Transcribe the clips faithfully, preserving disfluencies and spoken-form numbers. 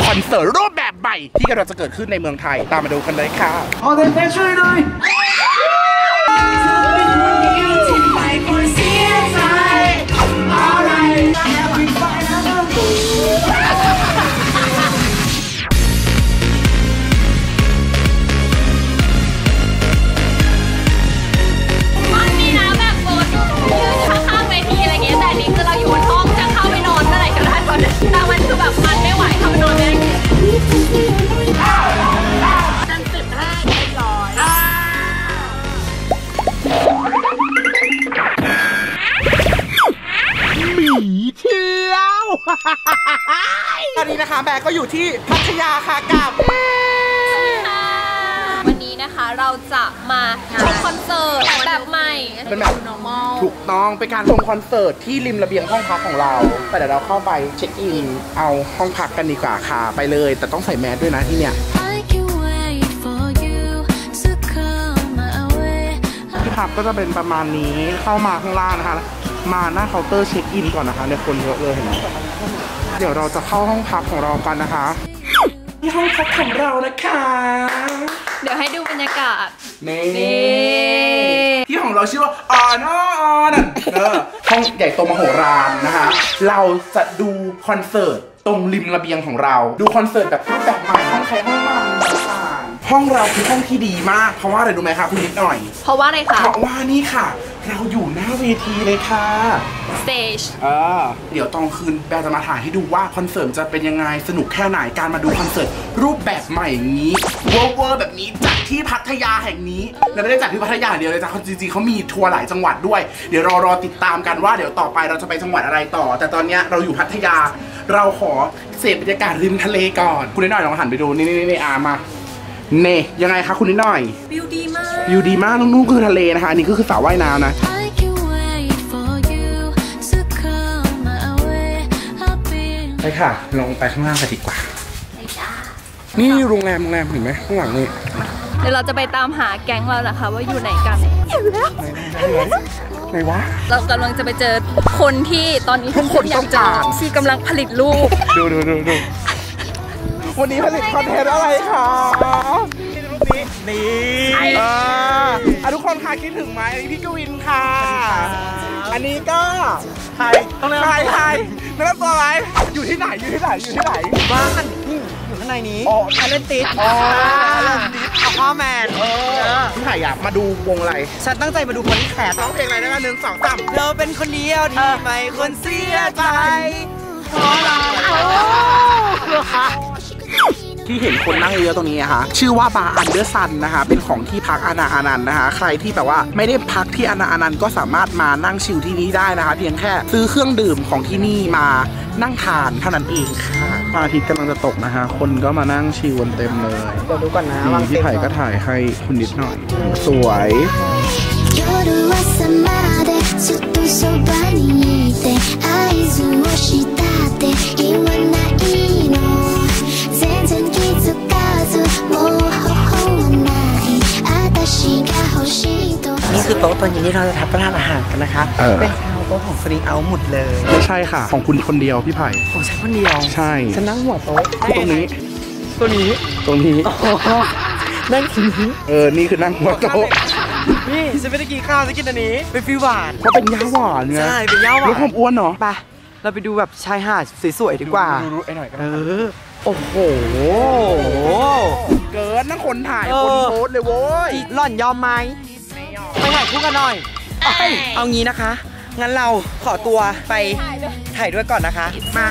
อนเสิร์ตรูปแบบใหม่ที่กำลังจะเกิดขึ้นในเมืองไทยตามมาดูกันเลยค่ะขอแฟนๆช่วยหน่อยตอนนี้นะคะแบกก็อยู่ที่พัทยาค่ะกับวันนี้นะคะเราจะมาชมคอนเสิร์ตแบบใหม่เป็นแบบถูกต้องเป็นการชมคอนเสิร์ตที่ริมระเบียงห้องพักของเราแต่เดี๋ยวเราเข้าไปเช็คอินเอาห้องพักกันดีกว่าค่ะไปเลยแต่ต้องใส่แมสด้วยนะที่เนี้ยที่พักก็จะเป็นประมาณนี้เข้ามาข้างล่างนะคะมาหน้าเคาน์เตอร์เช็คอินก่อนนะคะในคนเยอะเลยเห็นไหมเดี๋ยวเราจะเข้าห้องพักของเรากันนะคะที่ห้องพักของเรานะคะเดี๋ยวให้ดูบรรยากาศนี่ที่ของเราชื่อว่าออนออนเออห้องใหญ่โตมโหฬารนะคะเราจะดูคอนเสิร์ตตรงริมระเบียงของเราดูคอนเสิร์ตแบบรูปแบบใหม่ห้องใครห้องมันห้องเราคือห้องที่ดีมากเพราะว่าอะไรรู้ไหมคะคุณนิดหน่อยเพราะว่าอะไรคะเพราะว่านี่ค่ะเราอยู่หน้าเวทีเลยค่ะ stage เออเดี๋ยวตอนคืนแบร์จะมาถ่ายให้ดูว่าคอนเสิร์ตจะเป็นยังไงสนุกแค่ไหนการมาดูคอนเสิร์ตรูปแบบใหม่อย่างนี้เวอร์เวอร์แบบนี้จัดที่พัทยาแห่งนี้และไม่ได้จัดที่พัทยาเดียวเลยจ้ะจริงๆเขามีทัวร์หลายจังหวัดด้วยเดี๋ยวรอรอติดตามกันว่าเดี๋ยวต่อไปเราจะไปจังหวัดอะไรต่อแต่ตอนนี้เราอยู่พัทยาเราขอเสพบรรยากาศริมทะเลก่อนคุณนิดหน่อยลองหันไปดูนี่นี่นี่อามาเน่ยังไงคะคุณนิดหน่อยวิวดีมากวิวดีมากนู่นคือทะเลนะคะนี่ก็คือสระว่ายน้ำนะไปค่ะลงไปข้างล่างกันดีกว่านี่โรงแรมโรงแรมเห็นไหมข้างหลังนี่เดี๋ยวเราจะไปตามหาแก๊งเรานะคะว่าอยู่ไหนกันอยู่แล้วไหนวะเรากำลังจะไปเจอคนที่ตอนนี้ทุกคนต้องการที่กำลังผลิตรูปดูดูดูดูวันนี้ผลิตคอนเทนต์อะไรคะนี่นี่อ่าทุกคนค่ะคิดถึงไหมอันนี้พี่กวินค่ะอันนี้ก็ไทยต้องเรียกไทยไทยนั่นตัวอะไรอยู่ที่ไหนอยู่ที่ไหนอยู่ที่ไหนบ้านอยู่ข้างในนี้อ๋อไอเลนติสอ๋อไอเลนติสอัลฟาแมนเออพี่ไผ่อยากมาดูวงอะไรฉันตั้งใจมาดูคนที่แขกร้องเพลงอะไรนะหนึ่งสองสามเธอเป็นคนเดียวที่ไม่คนเสียใจเพราะเราที่เห็นคนนั่งเยอะตรงนี้นะคะชื่อว่าบาร์อันเดอร์ซันนะคะเป็นของที่พักอาณาอานันต์นะคะใครที่แบบว่าไม่ได้พักที่อาณาอานันต์ก็สามารถมานั่งชิลที่นี่ได้นะคะเพียงแค่ซื้อเครื่องดื่มของที่นี่มานั่งทานเท่านั้นเองค่ะพระอาทิตย์กำลังจะตกนะคะคนก็มานั่งชิลกันเต็มเลยเดี๋ยวดูก่อนนะพี่ไผ่ก็ถ่ายให้คุณนิดหน่อยสวยนี่คือโต๊ะตัวนี้ที่เราจะทับประทานอาหารกันนะคะเป็นชาวโต๊ะของสตรีทเอาท์หมดเลยไม่ใช่ค่ะของคุณคนเดียวพี่ไผ่ของฉันคนเดียวใช่ฉันนั่งหัวโต๊ะคือตรงนี้ตัวนี้ตรงนี้นั่งทีนี้เออนี่คือนั่งหัวโต๊ะนี่ฉันไม่ได้กินข้าวฉันกินอันนี้เป็นฟิวหวานเพราะเป็นย่าหวานไงใช่เป็นย่าหวานลดความอ้วนเนาะไปเราไปดูแบบชายหาดสวยๆดีกว่าดูไอ้หน่อยเออโอ้โหเกินนั่งคนถ่ายคนโพสเลยโว้ยหล่อนยอมไหมไปถ่ายคู่กันหน่อยเอางี้นะคะงั้นเราขอตัวไปถ่ายด้วยก่อนนะคะมา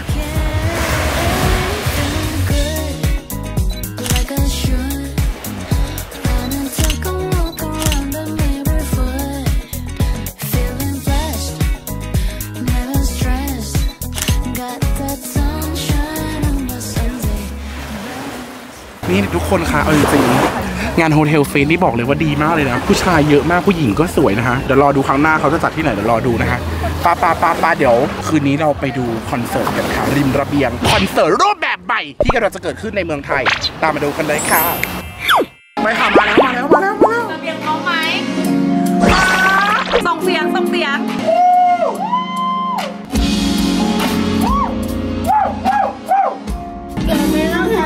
นี่ทุกคนคะเอาจริงๆงานโฮเทลเฟนนี่บอกเลยว่าดีมากเลยนะผู้ชายเยอะมากผู้หญิงก็สวยนะคะเดี๋ยวรอดูครั้งหน้าเขาจะจัดที่ไหนเดี๋ยวรอดูนะคะปาปาปาปาเดี๋ยวคืนนี้เราไปดูคอนเสิร์ตกันค่ะริมระเบียงคอนเสิร์ตรูปแบบใหม่ที่กำลังจะเกิดขึ้นในเมืองไทยตามมาดูกันเลยค่ะไปค่ะมาแล้วมาแล้วมาแล้วมาแล้วระเบียงพร้อมไหมส่งเสียงส่งเสียงไม่ต้อง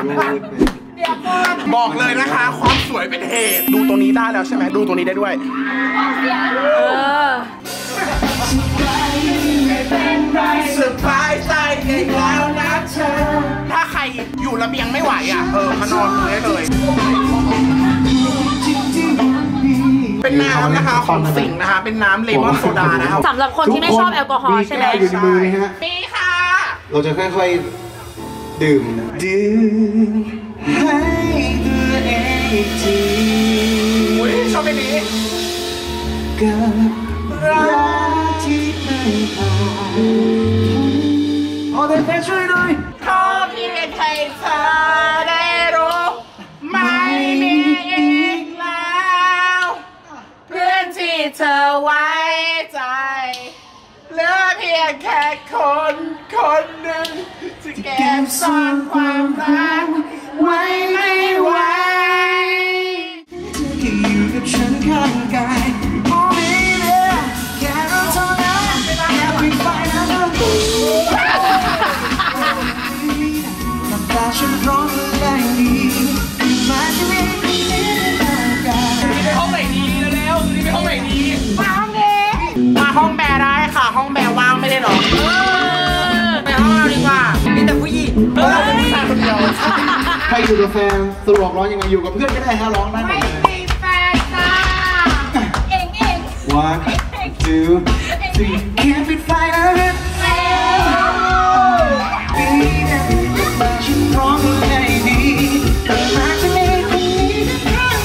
บอกเลยนะคะความสวยเป็นเหตุดูตัวนี้ได้แล้วใช่ไหมดูตัวนี้ได้ด้วยสบายใจกันแล้วนะเธอถ้าใครอยู่ระเบียงไม่ไหวอ่ะเออมานอนได้เลยเป็นน้ำนะคะของสิงห์นะคะเป็นน้ำเลมอนโซดานะคะสำหรับคนที่ไม่ชอบแอลกอฮอล์ใช่ไหมอยู่ในมือไหมฮะมีค่ะเราจะค่อยๆดื่มดื่มให้ตัวเองทีชอบเพลงนี้กับรักที่ไม่ผ่านขอแต่ช่วยหน่อยขอเพียงให้เธอได้รู้ไม่มีอีกแล้วเพื่อนที่เธอไว้ใจเหลือเพียงแค่คนคนหนึ่งที่เก็บซ่อนความรักไว้ไม่ไหวที่อยู่กับฉันข้างกายโอ้ยเนี่ยแค่เราเท่านั้นแค่ปิดไฟนั้นน้ำตาฉันร้องแรงดีมาที่นี่ข้างกายไปห้องไหนดีแล้วๆไปห้องไหนดีมาห้องนี้มาห้องแบร์ได้ค่ะห้องแบร์ว่างไม่ได้หรอไปห้องเราดีกว่ามีแต่ผู้หญิงเราเป็นผู้ชายคนเดียวใครอยู่กับแฟนสะดวกร้องยังไงอยู่กับเพื่อนก็ได้ฮะร้องได้หมดเลยไม่มีแฟนจ้าเองเอง one two three แค่ปิดไฟแล้วเร็วฉันร้องไงดีมาที่นี่คนนี้ข้าง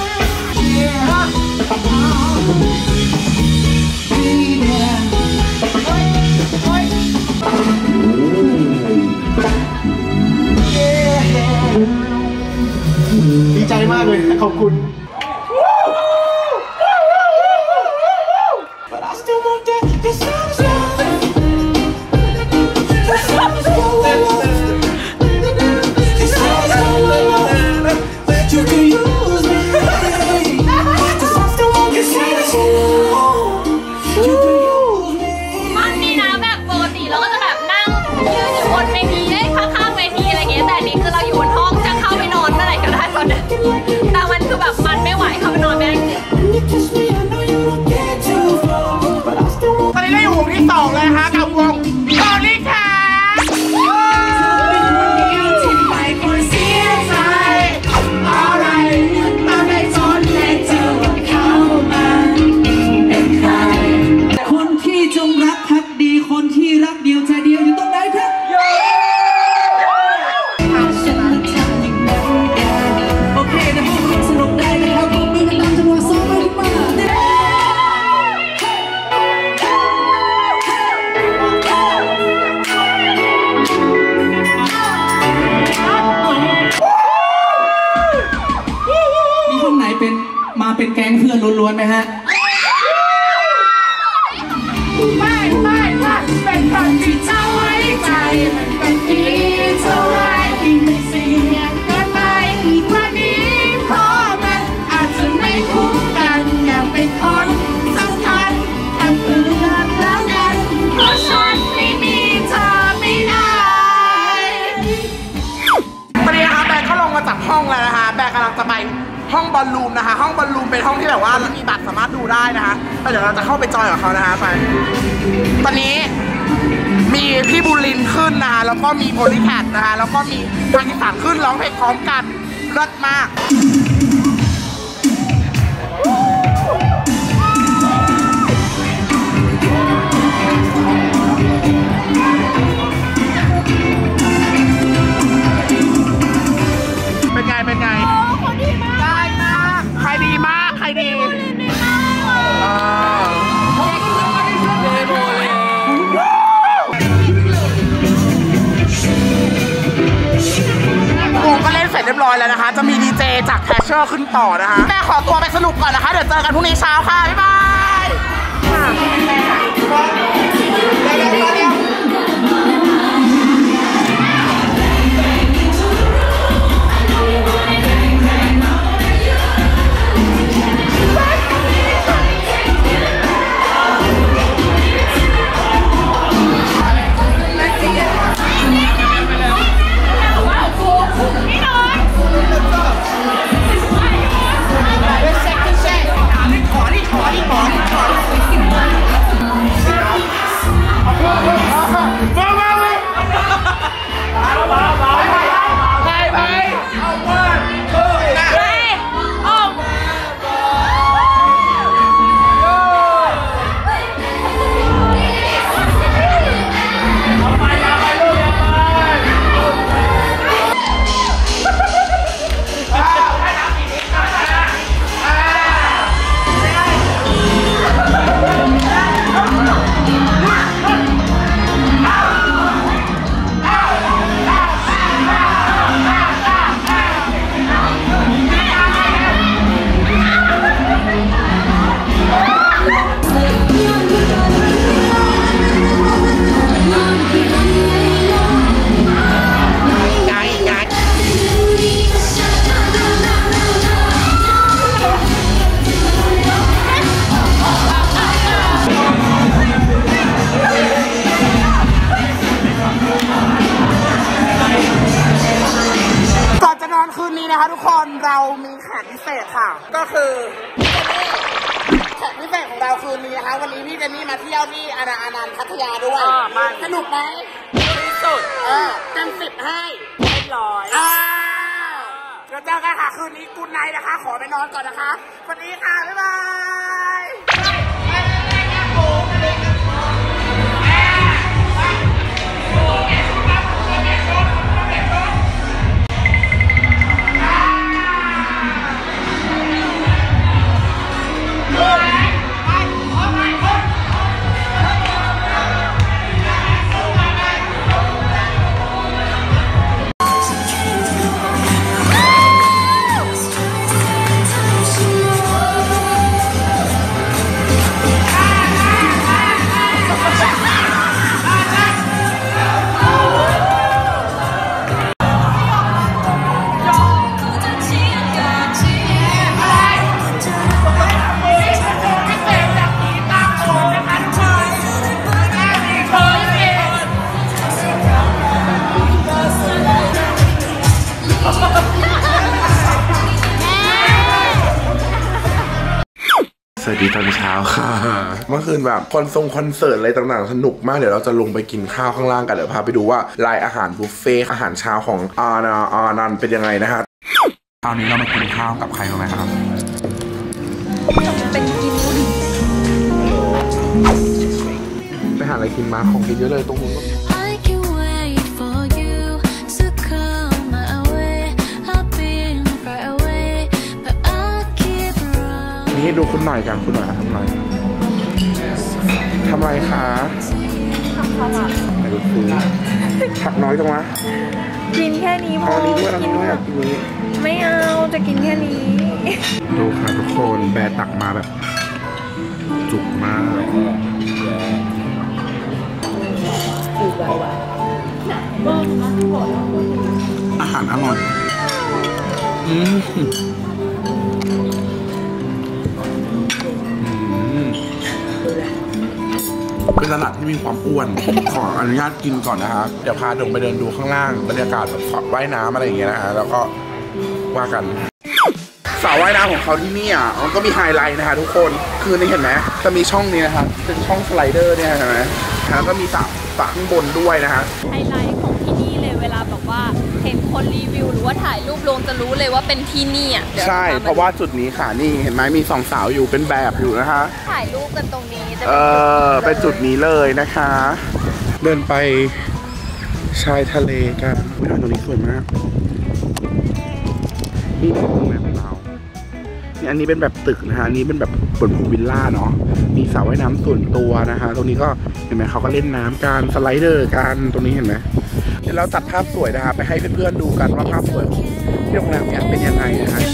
กันดีใจมากเลยขอบคุณมันนี่นะแบบปกติเราก็จะแบบนั่งยืนอยู่บนเวทีได้ข้างๆเวทีอะไรเงี้ยแต่นี่คือเราอยู่บนห้องจะเข้าไปนอนเมื่อไหร่ก็ได้ตอนนี้แต่มันคือแบบมันไม่ไหวเข้าไปนอนไม่ได้ตอนนี้เราอยู่วงที่สองเลยนะคะกับวงคอลิค่ะคนที่จงรักภักดีคนที่รักเดียวใจเดียวอยู่ตรงไหนครับโอเคนะพวกเราสนุกได้นะครับพวกมือกันตามจังหวะซ้อมไปดีกว่ามีห้องไหนเป็นมาเป็นแก๊งเพื่อนล้วนๆไหมฮะไม่ไม่ไม่เป็นคนที่เธอไว้ใจมันเป็นที่เธอไว้ที่ไม่เสี่ยงเกินไปวันนี้เพราะมันอาจจะไม่คุ้มกันอย่างเป็นคนสำคัญทำเพื่อนแล้วกันเพราะฉันไม่มีเธอไม่ได้ตอนนี้นะคะแบงค์เขาลงมาจากห้องแล้วนะคะแบงค์กำลังจะไปห้องบอลลูมนะคะห้องบอลลูมเป็นห้องที่แบบว่ามีบัตรสามารถดูได้นะคะแล้วเดี๋ยวเราจะเข้าไปจอยกับเขานะคะไปตอนนี้มีพี่บุรินขึ้นนะคะแล้วก็มีโพลิแคทนะคะแล้วก็มีทางอีสานขึ้นร้องเพลงพร้อมกันเลิศมากเป็นไงเป็นไงได้มากใครดีมากใครดีวงก็เล่นเสร็จเรียบร้อยแล้วนะคะจะมีดีเจจากแคชเชอร์ขึ้นต่อนะคะแม่ขอตัวไปสนุกก่อนนะคะเดี๋ยวเจอกันพรุ่งนี้เช้าค่ะบ๊ายบายนะคะทุกคนเรามีแขกพิเศษค่ะก็คือแขกพิเศษของเราคืนนี้นะคะวันนี้พี่เจนนี่มาเที่ยวที่อาณาอนันต์พัทยาด้วยสนุกไหมที่สุดเออเต็มสิบให้เรียบร้อยอ่าเดี๋ยวเจอกันค่ะคืนนี้กูไนท์นะคะขอไปนอนก่อนนะคะสวัสดีค่ะบ๊ายบายสวัสดีตอนเช้าค่ะเมื่อคืนแบบคอนทรงคอนเสิร์ตอะไรต่างๆสนุกมากเดี๋ยวเราจะลงไปกินข้าวข้างล่างกันเดี๋ยวพาไปดูว่าลายอาหารบุฟเฟ่อาหารเช้าของอานาอานันเป็นยังไงนะฮะคราวนี้เรามากินข้าวกับใครรู้ไหมครับเป็นกินไปหาอะไรกินมาของกินเยอะเลยตรงนู้นนี่ดูคุณหน่อยกันคุณหน่อยทำอะไรทำอะไรคะทำข้าวผัดไหนดูซื้อผักน้อยจังวะกินแค่นี้พอนี้ด้วยกินด้วยอยากกินนี้ไม่เอาจะกินแค่นี้ดูค่ะทุกคนแบร์ตักมาแบบจุกมากอาหารอร่อยอืมเป็นตลาดที่มีความอ้วนขออนุญาตกินก่อนนะครับเดี๋ยวพาลงไปเดินดูข้างล่างบรรยากาศแบบว่ายน้ำอะไรอย่างเงี้ยนะฮะแล้วก็ว่ากันสระว่ายน้ำของเขาที่นี่อ่ะมันก็มีไฮไลท์นะคะทุกคนคือนี่เห็นไหมจะมีช่องนี้นะครับเป็นช่องสไลเดอร์เนี่ยเห็นไหมแล้วก็มีสระสระข้างบนด้วยนะฮะไฮไลท์ของที่นี่เลยเวลาแบบว่าเห็นคนรีวิวหรือว่าถ่ายรูปลงจะรู้เลยว่าเป็นที่นี่อ่ะใช่เพราะว่าจุดนี้ค่ะนี่เห็นไหมมีสองสาวอยู่เป็นแบบอยู่นะคะถ่ายรูปกันตรงนี้เออเป็นจุดนี้เลยนะคะเดินไปชายทะเลกันวิวตรงนี้สวยมากนี่เป็นโรงแรมของเรานี่อันนี้เป็นแบบตึกนะฮะอันนี้เป็นแบบบนพูลวิลล่าเนาะมีสระว่ายน้ำส่วนตัวนะคะตรงนี้ก็เห็นไหมเขาก็เล่นน้ำกันสไลเดอร์กันตรงนี้เห็นไหมเดี๋ยวเราตัดภาพสวยนะคะไปให้เพื่อนๆดูกันว่าภาพสวยของที่โรงแรมเนี้ยเป็นยังไงนะฮะ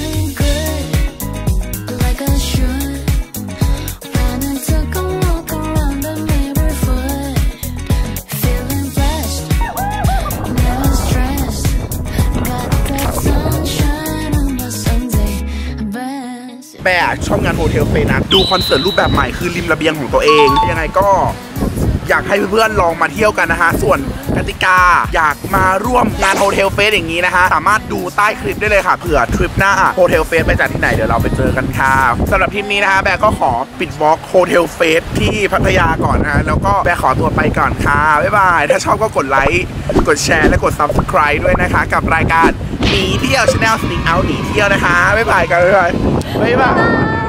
แบะชอบงานโฮเทลเฟสนะดูคอนเสิร์ตรูปแบบใหม่คือริมระเบียงของตัวเองยังไงก็อยากให้เพื่อนๆลองมาเที่ยวกันนะคะส่วนกติกาอยากมาร่วมงานโฮเทลเฟสอย่างนี้นะคะสามารถดูใต้คลิปได้เลยค่ะเผื่อทริปหน้าโฮเทลเฟสไปจากที่ไหนเดี๋ยวเราไปเจอกันค่ะสำหรับทริปนี้นะคะแบะก็ขอปิดวอล์กโฮเทลเฟสที่พัทยาก่อนนะแล้วก็แบะขอตัวไปก่อนค่ะบ๊ายบายถ้าชอบก็กดไลค์กดแชร์และกด ซับสไครบ์ ด้วยนะคะกับรายการหนีเที่ยว Channel Sneak Out หนีเที่ยวนะคะบ๊ายบายกันเลยบ๊ายบาย